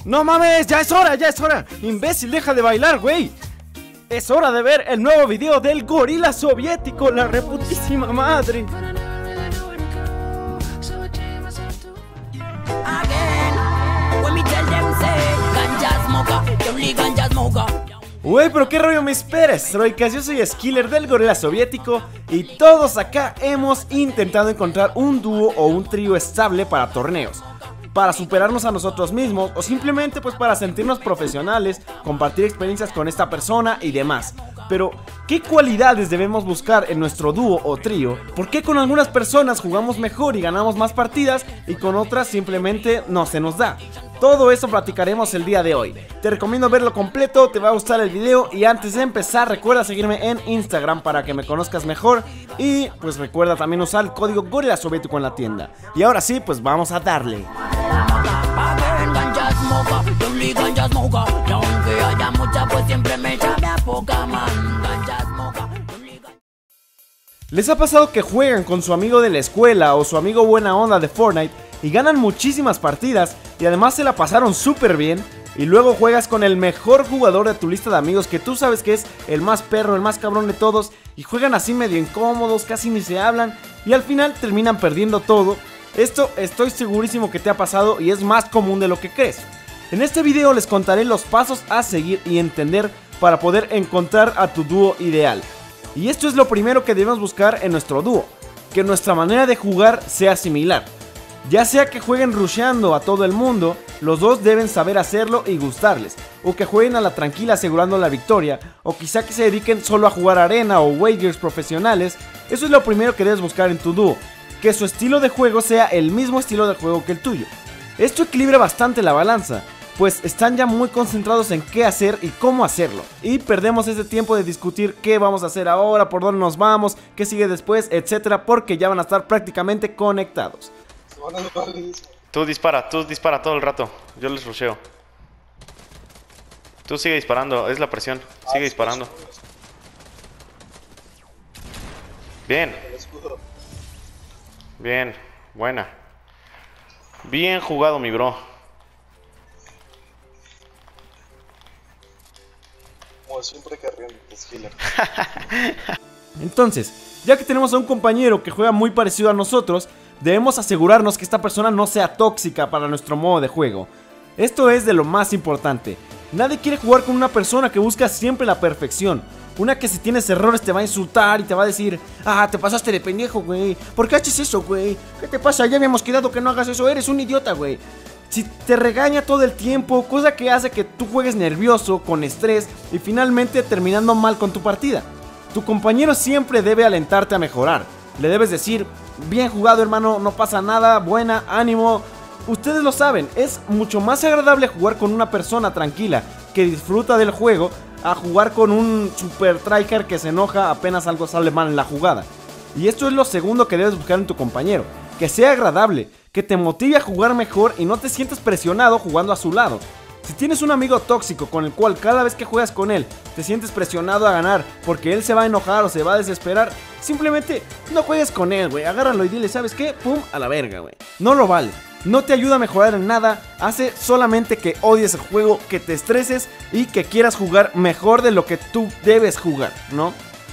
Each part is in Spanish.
¡No mames! ¡Ya es hora! ¡Ya es hora! ¡Imbécil, deja de bailar, güey! Es hora de ver el nuevo video del gorila soviético, la reputísima madre. Güey, pero qué rollo me esperas, Troikas. Yo soy Skiller del gorila soviético y todos acá hemos intentado encontrar un dúo o un trío estable para torneos, para superarnos a nosotros mismos o simplemente pues para sentirnos profesionales, compartir experiencias con esta persona y demás. Pero, ¿qué cualidades debemos buscar en nuestro dúo o trío? ¿Por qué con algunas personas jugamos mejor y ganamos más partidas y con otras simplemente no se nos da? Todo eso platicaremos el día de hoy. Te recomiendo verlo completo, te va a gustar el video y antes de empezar recuerda seguirme en Instagram para que me conozcas mejor y pues recuerda también usar el código gorila soviético en la tienda. Y ahora sí, pues vamos a darle. ¿Les ha pasado que juegan con su amigo de la escuela o su amigo buena onda de Fortnite y ganan muchísimas partidas y además se la pasaron súper bien? Y luego juegas con el mejor jugador de tu lista de amigos que tú sabes que es el más perro, el más cabrón de todos, y juegan así medio incómodos, casi ni se hablan y al final terminan perdiendo todo. Esto estoy segurísimo que te ha pasado y es más común de lo que crees. En este video les contaré los pasos a seguir y entender para poder encontrar a tu dúo ideal. Y esto es lo primero que debemos buscar en nuestro dúo, que nuestra manera de jugar sea similar. Ya sea que jueguen rusheando a todo el mundo, los dos deben saber hacerlo y gustarles, o que jueguen a la tranquila asegurando la victoria, o quizá que se dediquen solo a jugar arena o wagers profesionales. Eso es lo primero que debes buscar en tu dúo, que su estilo de juego sea el mismo estilo de juego que el tuyo. Esto equilibra bastante la balanza, pues están ya muy concentrados en qué hacer y cómo hacerlo, y perdemos ese tiempo de discutir qué vamos a hacer ahora, por dónde nos vamos, qué sigue después, etcétera, porque ya van a estar prácticamente conectados. Tú dispara todo el rato, yo les rusheo. Tú sigue disparando, es la presión, sigue disparando. Bien. Bien, buena. Bien jugado, mi bro. Como siempre cargando Skiller. Entonces, ya que tenemos a un compañero que juega muy parecido a nosotros, debemos asegurarnos que esta persona no sea tóxica para nuestro modo de juego. Esto es de lo más importante. Nadie quiere jugar con una persona que busca siempre la perfección. Una que si tienes errores te va a insultar y te va a decir: ah, te pasaste de pendejo, güey. ¿Por qué haces eso, güey? ¿Qué te pasa? Ya habíamos quedado que no hagas eso, eres un idiota, güey. Si te regaña todo el tiempo, cosa que hace que tú juegues nervioso, con estrés y finalmente terminando mal con tu partida. Tu compañero siempre debe alentarte a mejorar. Le debes decir: bien jugado, hermano, no pasa nada, buena, ánimo. Ustedes lo saben, es mucho más agradable jugar con una persona tranquila que disfruta del juego a jugar con un super tryhard que se enoja apenas algo sale mal en la jugada. Y esto es lo segundo que debes buscar en tu compañero, que sea agradable, que te motive a jugar mejor y no te sientas presionado jugando a su lado. Si tienes un amigo tóxico con el cual cada vez que juegas con él te sientes presionado a ganar porque él se va a enojar o se va a desesperar, simplemente no juegues con él, güey. Agárralo y dile: ¿sabes qué? Pum, a la verga, güey. No lo vale. No te ayuda a mejorar en nada, hace solamente que odies el juego, que te estreses y que quieras jugar mejor de lo que tú debes jugar, ¿no?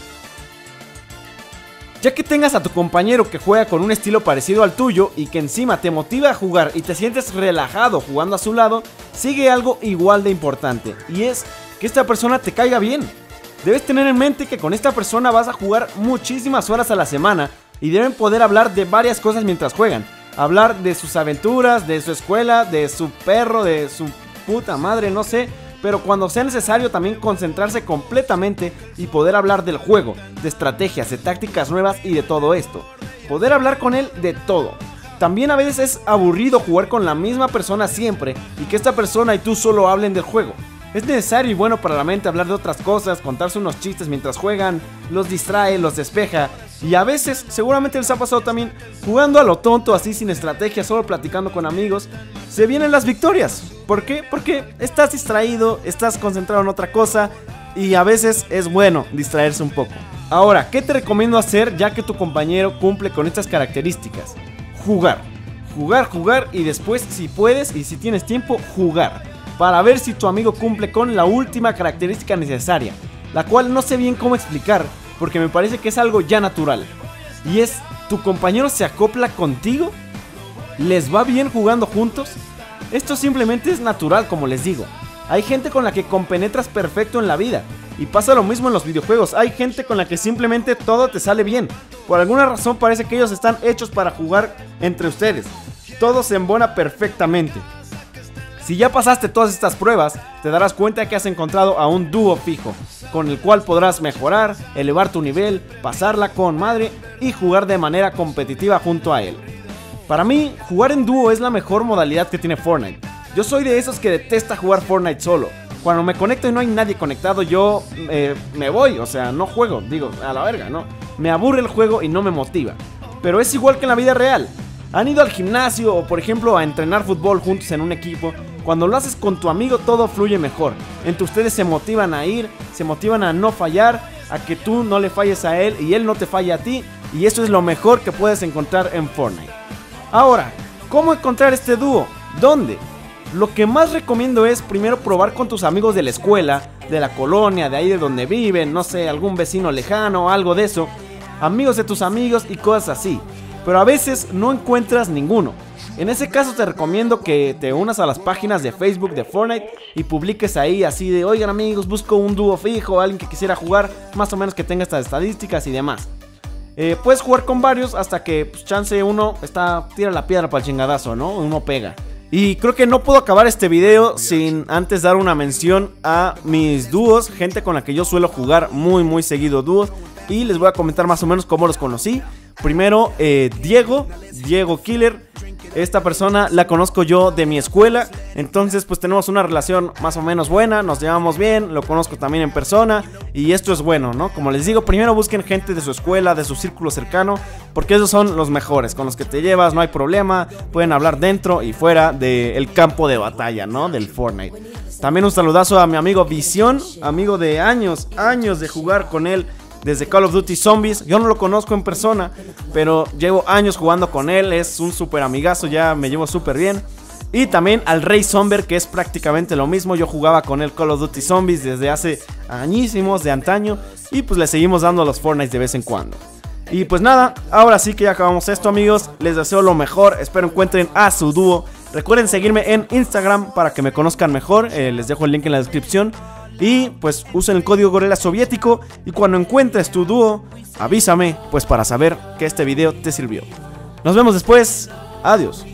Ya que tengas a tu compañero que juega con un estilo parecido al tuyo y que encima te motiva a jugar y te sientes relajado jugando a su lado, sigue algo igual de importante, y es que esta persona te caiga bien. Debes tener en mente que con esta persona vas a jugar muchísimas horas a la semana y deben poder hablar de varias cosas mientras juegan. Hablar de sus aventuras, de su escuela, de su perro, de su puta madre, no sé. Pero cuando sea necesario también concentrarse completamente y poder hablar del juego, de estrategias, de tácticas nuevas y de todo esto. Poder hablar con él de todo. También a veces es aburrido jugar con la misma persona siempre y que esta persona y tú solo hablen del juego. Es necesario y bueno para la mente hablar de otras cosas, contarse unos chistes mientras juegan, los distrae, los despeja. Y a veces, seguramente les ha pasado también, jugando a lo tonto, así sin estrategia, solo platicando con amigos, se vienen las victorias. ¿Por qué? Porque estás distraído, estás concentrado en otra cosa y a veces es bueno distraerse un poco. Ahora, ¿qué te recomiendo hacer ya que tu compañero cumple con estas características? Jugar y después, si puedes y si tienes tiempo, jugar. para ver si tu amigo cumple con la última característica necesaria, la cual no sé bien cómo explicar porque me parece que es algo ya natural. Y es, ¿tu compañero se acopla contigo? ¿Les va bien jugando juntos? Esto simplemente es natural, como les digo. Hay gente con la que compenetras perfecto en la vida, y pasa lo mismo en los videojuegos. Hay gente con la que simplemente todo te sale bien. Por alguna razón parece que ellos están hechos para jugar entre ustedes. Todo se embona perfectamente. Si ya pasaste todas estas pruebas, te darás cuenta que has encontrado a un dúo fijo, con el cual podrás mejorar, elevar tu nivel, pasarla con madre y jugar de manera competitiva junto a él. Para mí, jugar en dúo es la mejor modalidad que tiene Fortnite. Yo soy de esos que detesta jugar Fortnite solo. Cuando me conecto y no hay nadie conectado, yo me voy, o sea, no juego, digo, a la verga, ¿no? Me aburre el juego y no me motiva. Pero es igual que en la vida real. ¿Han ido al gimnasio o por ejemplo a entrenar fútbol juntos en un equipo? Cuando lo haces con tu amigo todo fluye mejor. Entre ustedes se motivan a ir, se motivan a no fallar, a que tú no le falles a él y él no te falle a ti. Y eso es lo mejor que puedes encontrar en Fortnite. Ahora, ¿cómo encontrar este dúo? ¿Dónde? Lo que más recomiendo es primero probar con tus amigos de la escuela, de la colonia, de ahí de donde viven, no sé, algún vecino lejano, algo de eso. Amigos de tus amigos y cosas así. Pero a veces no encuentras ninguno. En ese caso te recomiendo que te unas a las páginas de Facebook de Fortnite y publiques ahí así de: oigan amigos, busco un dúo fijo, alguien que quisiera jugar, más o menos que tenga estas estadísticas y demás. Puedes jugar con varios hasta que pues, chance uno tira la piedra para el chingadazo, ¿no? Uno pega. Y creo que no puedo acabar este video sin antes dar una mención a mis dúos, gente con la que yo suelo jugar muy seguido dúos. Y les voy a comentar más o menos cómo los conocí. Primero, Diego Killer. Esta persona la conozco yo de mi escuela. Entonces pues tenemos una relación más o menos buena, nos llevamos bien, lo conozco también en persona. Y esto es bueno, ¿no? Como les digo, primero busquen gente de su escuela, de su círculo cercano, porque esos son los mejores, con los que te llevas, no hay problema. Pueden hablar dentro y fuera del campo de batalla, ¿no? Del Fortnite. También un saludazo a mi amigo Visión, amigo de años de jugar con él desde Call of Duty Zombies. Yo no lo conozco en persona, pero llevo años jugando con él. Es un súper amigazo, ya me llevo súper bien. Y también al Rey Somber, que es prácticamente lo mismo. Yo jugaba con él Call of Duty Zombies desde hace añísimos, de antaño. Y pues le seguimos dando a los Fortnite de vez en cuando. Y pues nada, ahora sí que ya acabamos esto amigos. Les deseo lo mejor, espero encuentren a su dúo. Recuerden seguirme en Instagram para que me conozcan mejor. Les dejo el link en la descripción. Y pues usen el código Gorila Soviético. Y cuando encuentres tu dúo, avísame, pues para saber que este video te sirvió. Nos vemos después. Adiós.